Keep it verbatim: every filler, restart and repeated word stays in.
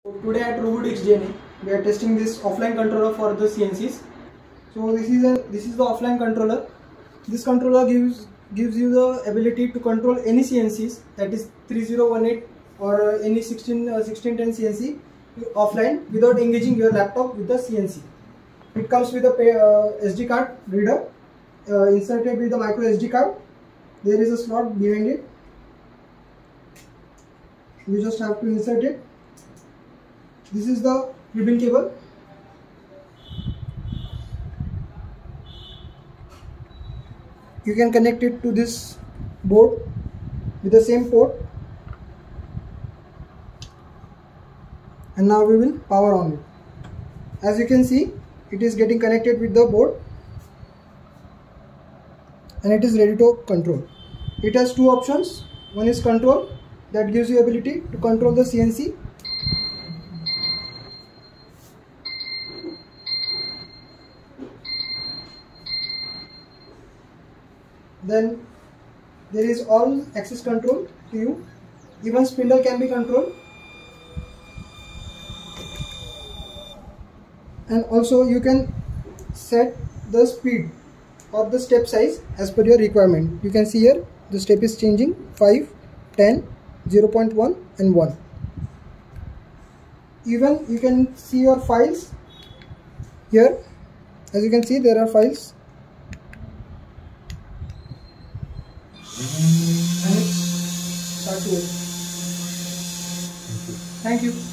Today at Robotics J N A, we are testing this offline controller for the C N Cs. So this is a this is the offline controller. This controller gives gives you the ability to control any C N Cs, that is three zero one eight or any sixteen uh, sixteen ten C N C offline without engaging your laptop with the C N C. It comes with a uh, S D card reader uh, inserted with the micro S D card. There is a slot behind it. You just have to insert it. This is the ribbon cable. You can connect it to this board with the same port, and now we will power on it. As you can see, it is getting connected with the board and it is ready to control. It has two options. One is control, that gives you ability to control the C N C. Then there is all access control to you. Even spindle can be controlled, and also you can set the speed or the step size as per your requirement. You can see here the step is changing: five, ten, zero point one and one. Even you can see your files here. As you can see, there are files. And it's start to work. Thank you.